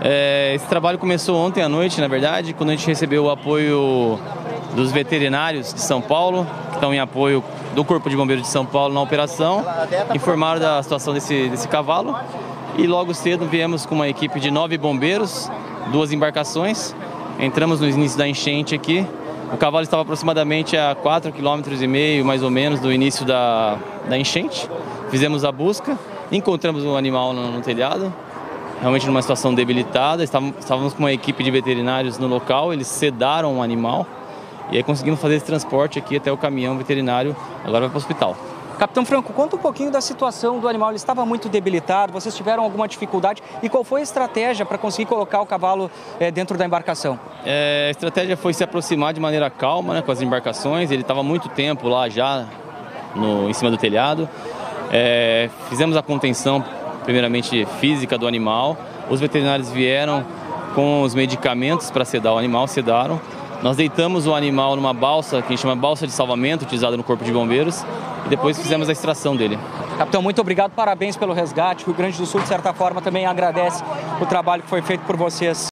Esse trabalho começou ontem à noite, na verdade, quando a gente recebeu o apoio dos veterinários de São Paulo, que estão em apoio do Corpo de Bombeiros de São Paulo na operação, informaram da situação desse cavalo e logo cedo viemos com uma equipe de 9 bombeiros, 2 embarcações, entramos no início da enchente aqui. O cavalo estava aproximadamente a 4,5 km mais ou menos do início da enchente. Fizemos a busca, encontramos o animal no telhado, realmente numa situação debilitada. Estávamos com uma equipe de veterinários no local, eles sedaram o animal e aí conseguimos fazer esse transporte aqui até o caminhão veterinário, agora vai para o hospital. Capitão Franco, conta um pouquinho da situação do animal. Ele estava muito debilitado, vocês tiveram alguma dificuldade e qual foi a estratégia para conseguir colocar o cavalo dentro da embarcação? A estratégia foi se aproximar de maneira calma, com as embarcações. Ele estava muito tempo lá já em cima do telhado. Fizemos a contenção, primeiramente física do animal. Os veterinários vieram com os medicamentos para sedar o animal, sedaram. Nós deitamos o animal numa balsa, que a gente chama balsa de salvamento, utilizada no Corpo de Bombeiros, e depois fizemos a extração dele. Capitão, muito obrigado, parabéns pelo resgate. O Rio Grande do Sul, de certa forma, também agradece o trabalho que foi feito por vocês.